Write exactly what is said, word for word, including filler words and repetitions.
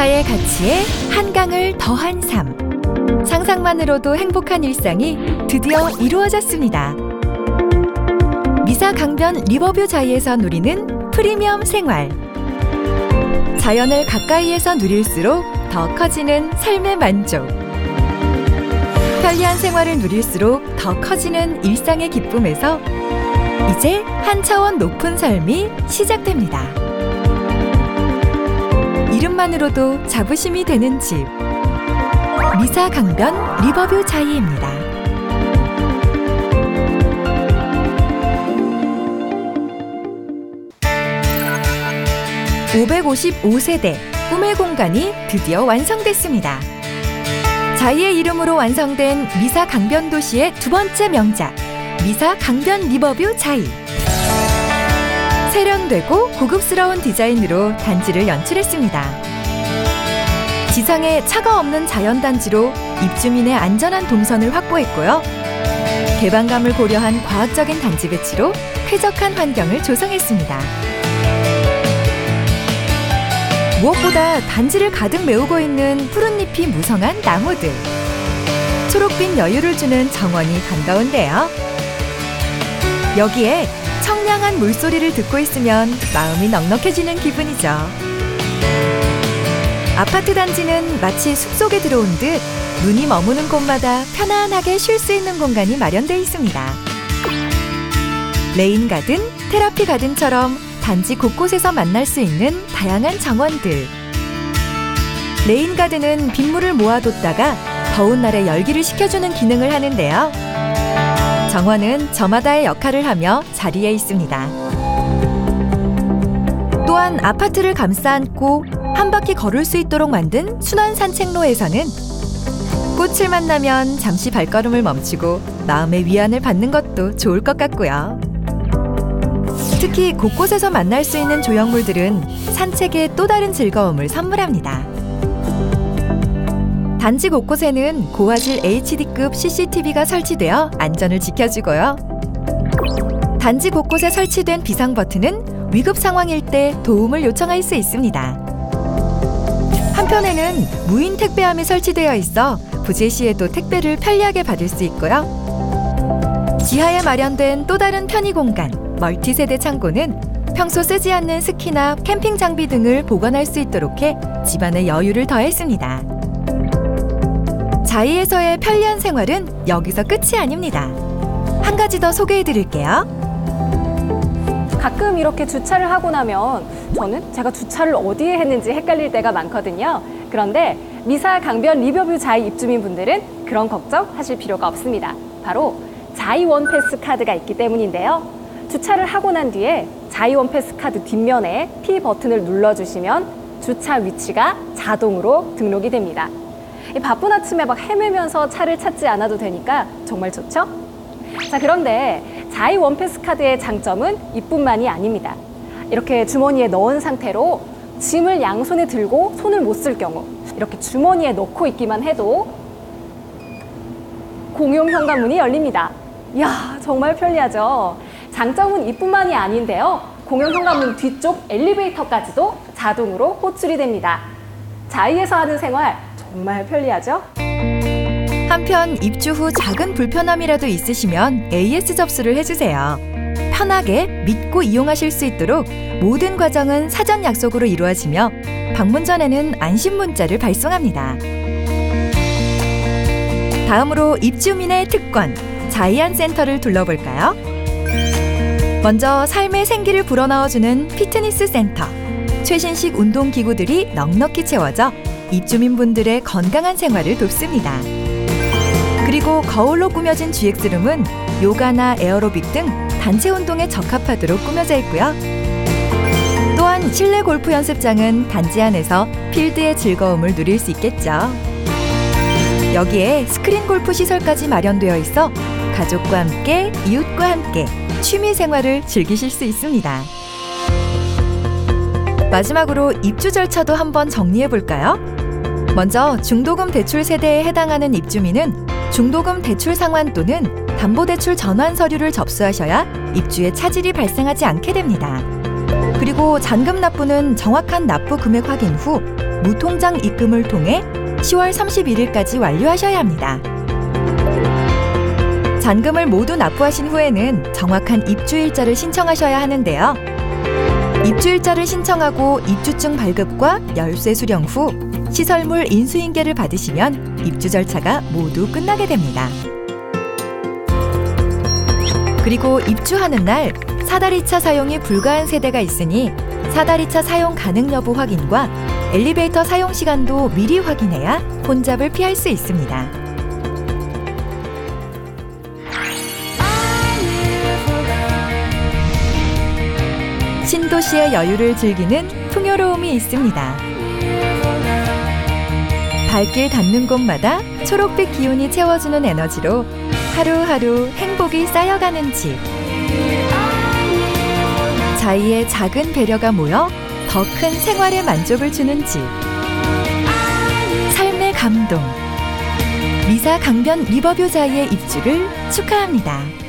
미사의 가치에 한강을 더한 삶. 상상만으로도 행복한 일상이 드디어 이루어졌습니다. 미사 강변 리버뷰 자이에서 누리는 프리미엄 생활. 자연을 가까이에서 누릴수록 더 커지는 삶의 만족. 편리한 생활을 누릴수록 더 커지는 일상의 기쁨에서 이제 한 차원 높은 삶이 시작됩니다. 이름만으로도 자부심이 되는 집. 미사 강변 리버뷰 자이입니다. 오백오십오 세대 꿈의 공간이 드디어 완성됐습니다. 자이의 이름으로 완성된 미사 강변 도시의 두 번째 명작, 미사 강변 리버뷰 자이. 세련되고 고급스러운 디자인으로 단지를 연출했습니다. 지상에 차가 없는 자연단지로 입주민의 안전한 동선을 확보했고요. 개방감을 고려한 과학적인 단지 배치로 쾌적한 환경을 조성했습니다. 무엇보다 단지를 가득 메우고 있는 푸른잎이 무성한 나무들. 초록빛 여유를 주는 정원이 반가운데요. 여기에 청량한 물소리를 듣고 있으면 마음이 넉넉해지는 기분이죠. 아파트 단지는 마치 숲속에 들어온 듯 눈이 머무는 곳마다 편안하게 쉴 수 있는 공간이 마련되어 있습니다. 레인 가든, 테라피 가든처럼 단지 곳곳에서 만날 수 있는 다양한 정원들. 레인 가든은 빗물을 모아뒀다가 더운 날에 열기를 식혀주는 기능을 하는데요. 정원은 저마다의 역할을 하며 자리에 있습니다. 또한 아파트를 감싸 안고 한 바퀴 걸을 수 있도록 만든 순환 산책로에서는 꽃을 만나면 잠시 발걸음을 멈추고 마음의 위안을 받는 것도 좋을 것 같고요. 특히 곳곳에서 만날 수 있는 조형물들은 산책에 또 다른 즐거움을 선물합니다. 단지 곳곳에는 고화질 에이치디급 씨씨티비가 설치되어 안전을 지켜주고요. 단지 곳곳에 설치된 비상 버튼은 위급 상황일 때 도움을 요청할 수 있습니다. 한편에는 무인 택배함이 설치되어 있어 부재 시에도 택배를 편리하게 받을 수 있고요. 지하에 마련된 또 다른 편의 공간, 멀티세대 창고는 평소 쓰지 않는 스키나 캠핑 장비 등을 보관할 수 있도록 해 집안의 여유를 더했습니다. 자이에서의 편리한 생활은 여기서 끝이 아닙니다. 한 가지 더 소개해드릴게요. 가끔 이렇게 주차를 하고 나면 저는 제가 주차를 어디에 했는지 헷갈릴 때가 많거든요. 그런데 미사 강변 리버뷰 자이 입주민분들은 그런 걱정 하실 필요가 없습니다. 바로 자이 원패스 카드가 있기 때문인데요. 주차를 하고 난 뒤에 자이 원패스 카드 뒷면에 P 버튼을 눌러주시면 주차 위치가 자동으로 등록이 됩니다. 이 바쁜 아침에 막 헤매면서 차를 찾지 않아도 되니까 정말 좋죠? 자, 그런데 자이 원패스 카드의 장점은 이뿐만이 아닙니다. 이렇게 주머니에 넣은 상태로 짐을 양손에 들고 손을 못 쓸 경우 이렇게 주머니에 넣고 있기만 해도 공용 현관문이 열립니다. 이야, 정말 편리하죠? 장점은 이뿐만이 아닌데요. 공용 현관문 뒤쪽 엘리베이터까지도 자동으로 호출이 됩니다. 자이에서 하는 생활 정말 편리하죠? 한편 입주 후 작은 불편함이라도 있으시면 에이에스 접수를 해주세요. 편하게 믿고 이용하실 수 있도록 모든 과정은 사전 약속으로 이루어지며 방문 전에는 안심 문자를 발송합니다. 다음으로 입주민의 특권, 자이안 센터를 둘러볼까요? 먼저 삶의 생기를 불어넣어주는 피트니스 센터. 최신식 운동기구들이 넉넉히 채워져 입주민분들의 건강한 생활을 돕습니다. 그리고 거울로 꾸며진 지엑스룸은 요가나 에어로빅 등 단체 운동에 적합하도록 꾸며져 있고요. 또한 실내 골프 연습장은 단지 안에서 필드의 즐거움을 누릴 수 있겠죠. 여기에 스크린 골프 시설까지 마련되어 있어 가족과 함께, 이웃과 함께 취미 생활을 즐기실 수 있습니다. 마지막으로 입주 절차도 한번 정리해 볼까요? 먼저 중도금 대출 세대에 해당하는 입주민은 중도금 대출 상환 또는 담보대출 전환 서류를 접수하셔야 입주에 차질이 발생하지 않게 됩니다. 그리고 잔금 납부는 정확한 납부 금액 확인 후 무통장 입금을 통해 시월 삼십일일까지 완료하셔야 합니다. 잔금을 모두 납부하신 후에는 정확한 입주일자를 신청하셔야 하는데요. 입주일자를 신청하고 입주증 발급과 열쇠 수령 후 시설물 인수인계를 받으시면 입주 절차가 모두 끝나게 됩니다. 그리고 입주하는 날 사다리차 사용이 불가한 세대가 있으니 사다리차 사용 가능 여부 확인과 엘리베이터 사용 시간도 미리 확인해야 혼잡을 피할 수 있습니다. 신도시의 여유를 즐기는 풍요로움이 있습니다. 발길 닿는 곳마다 초록빛 기운이 채워주는 에너지로 하루하루 행복이 쌓여가는 집. 자이의 작은 배려가 모여 더 큰 생활의 만족을 주는 집. 삶의 감동. 미사 강변 리버뷰 자이의 입주를 축하합니다.